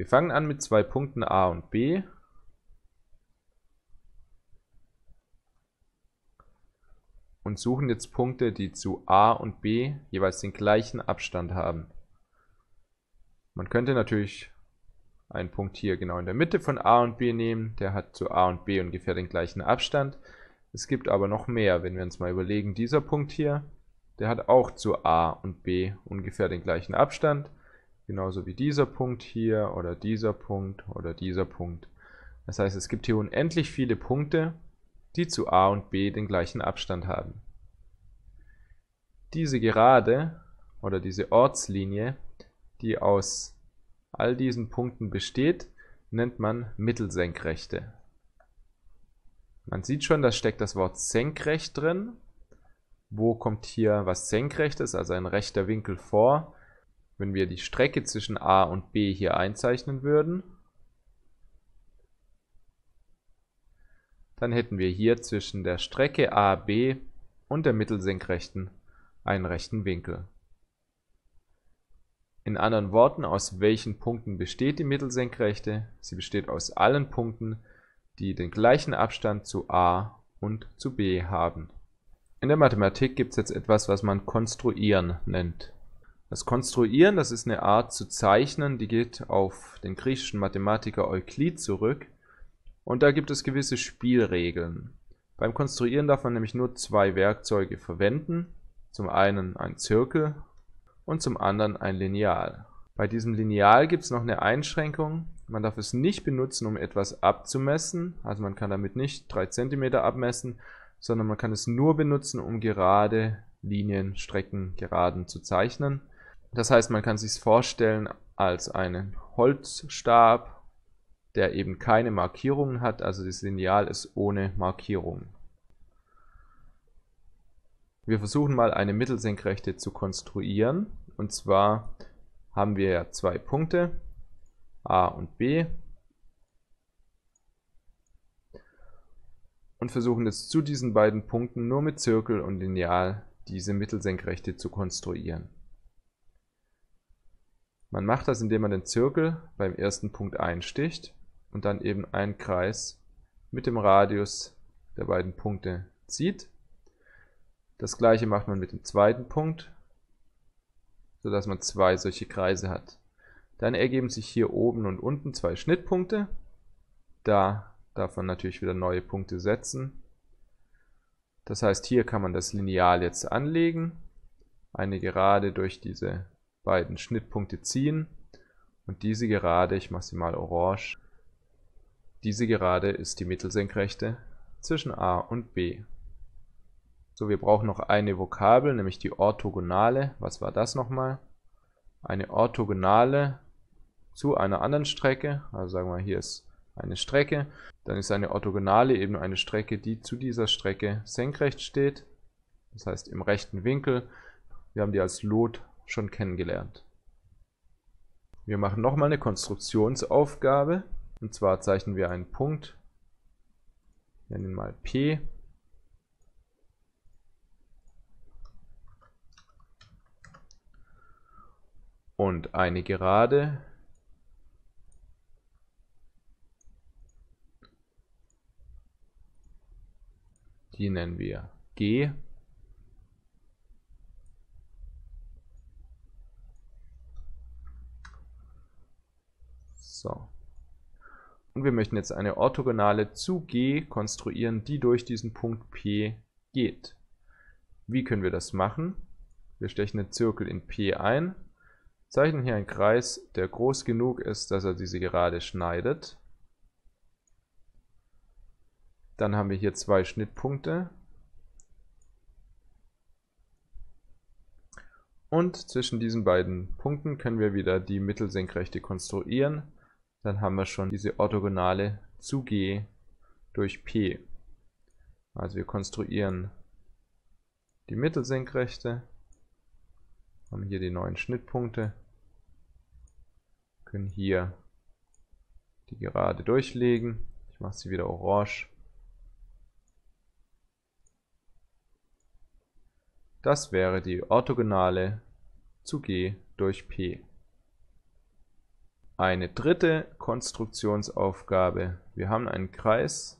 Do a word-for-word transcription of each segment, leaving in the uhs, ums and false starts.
Wir fangen an mit zwei Punkten A und B. Und suchen jetzt Punkte, die zu A und B jeweils den gleichen Abstand haben. Man könnte natürlich einen Punkt hier genau in der Mitte von A und B nehmen. Der hat zu A und B ungefähr den gleichen Abstand. Es gibt aber noch mehr, wenn wir uns mal überlegen, dieser Punkt hier, der hat auch zu A und B ungefähr den gleichen Abstand. Genauso wie dieser Punkt hier oder dieser Punkt oder dieser Punkt. Das heißt, es gibt hier unendlich viele Punkte, die zu A und B den gleichen Abstand haben. Diese Gerade oder diese Ortslinie, die aus all diesen Punkten besteht, nennt man Mittelsenkrechte. Man sieht schon, da steckt das Wort senkrecht drin. Wo kommt hier was Senkrechtes, also ein rechter Winkel vor? Wenn wir die Strecke zwischen A und B hier einzeichnen würden, dann hätten wir hier zwischen der Strecke A B und der Mittelsenkrechten einen rechten Winkel. In anderen Worten, aus welchen Punkten besteht die Mittelsenkrechte? Sie besteht aus allen Punkten, die den gleichen Abstand zu A und zu B haben. In der Mathematik gibt es jetzt etwas, was man Konstruieren nennt. Das Konstruieren, das ist eine Art zu zeichnen, die geht auf den griechischen Mathematiker Euklid zurück. Und da gibt es gewisse Spielregeln. Beim Konstruieren darf man nämlich nur zwei Werkzeuge verwenden. Zum einen ein Zirkel und zum anderen ein Lineal. Bei diesem Lineal gibt es noch eine Einschränkung. Man darf es nicht benutzen, um etwas abzumessen. Also man kann damit nicht drei Zentimeter abmessen, sondern man kann es nur benutzen, um gerade Linien, Strecken, Geraden zu zeichnen. Das heißt, man kann sich es vorstellen als einen Holzstab, der eben keine Markierungen hat. Also das Lineal ist ohne Markierungen. Wir versuchen mal eine Mittelsenkrechte zu konstruieren. Und zwar haben wir ja zwei Punkte, A und B. Und versuchen jetzt zu diesen beiden Punkten nur mit Zirkel und Lineal diese Mittelsenkrechte zu konstruieren. Man macht das, indem man den Zirkel beim ersten Punkt einsticht und dann eben einen Kreis mit dem Radius der beiden Punkte zieht. Das gleiche macht man mit dem zweiten Punkt, sodass man zwei solche Kreise hat. Dann ergeben sich hier oben und unten zwei Schnittpunkte. Da darf man natürlich wieder neue Punkte setzen. Das heißt, hier kann man das Lineal jetzt anlegen, eine Gerade durch diese beiden Schnittpunkte ziehen und diese Gerade, ich mache sie mal orange, diese Gerade ist die Mittelsenkrechte zwischen A und B. So, wir brauchen noch eine Vokabel, nämlich die Orthogonale. Was war das nochmal? Eine Orthogonale zu einer anderen Strecke, also sagen wir, hier ist eine Strecke, dann ist eine Orthogonale eben eine Strecke, die zu dieser Strecke senkrecht steht, das heißt im rechten Winkel. Wir haben die als Lot schon kennengelernt. Wir machen nochmal eine Konstruktionsaufgabe, und zwar zeichnen wir einen Punkt, nennen ihn mal P. Und eine Gerade, die nennen wir G. So. Und wir möchten jetzt eine Orthogonale zu G konstruieren, die durch diesen Punkt P geht. Wie können wir das machen? Wir stechen den Zirkel in P ein, zeichnen hier einen Kreis, der groß genug ist, dass er diese Gerade schneidet. Dann haben wir hier zwei Schnittpunkte. Und zwischen diesen beiden Punkten können wir wieder die Mittelsenkrechte konstruieren. Dann haben wir schon diese Orthogonale zu G durch P. Also wir konstruieren die Mittelsenkrechte, haben hier die neuen Schnittpunkte, können hier die Gerade durchlegen. Ich mache sie wieder orange. Das wäre die Orthogonale zu G durch P. eine dritte Konstruktionsaufgabe. Wir haben einen Kreis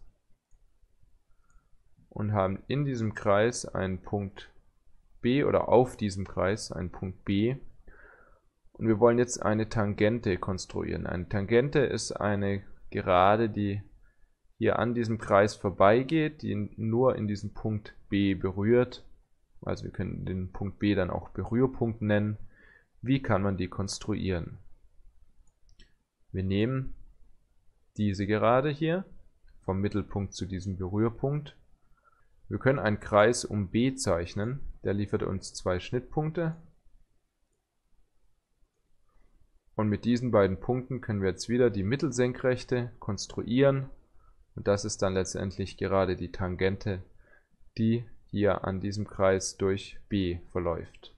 und haben in diesem Kreis einen Punkt B oder auf diesem Kreis einen Punkt B. Und wir wollen jetzt eine Tangente konstruieren. Eine Tangente ist eine Gerade, die hier an diesem Kreis vorbeigeht, die nur in diesen Punkt B berührt. Also wir können den Punkt B dann auch Berührpunkt nennen. Wie kann man die konstruieren? Wir nehmen diese Gerade hier vom Mittelpunkt zu diesem Berührpunkt. Wir können einen Kreis um B zeichnen. Der liefert uns zwei Schnittpunkte. Und mit diesen beiden Punkten können wir jetzt wieder die Mittelsenkrechte konstruieren. Und das ist dann letztendlich gerade die Tangente, die hier an diesem Kreis durch B verläuft.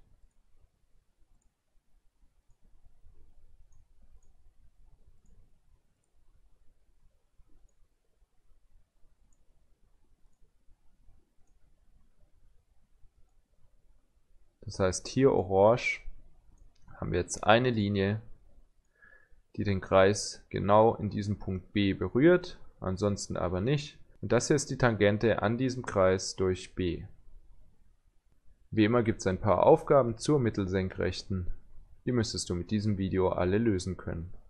Das heißt, hier orange haben wir jetzt eine Linie, die den Kreis genau in diesem Punkt B berührt, ansonsten aber nicht. Und das hier ist die Tangente an diesem Kreis durch B. Wie immer gibt es ein paar Aufgaben zur Mittelsenkrechten. Die müsstest du mit diesem Video alle lösen können.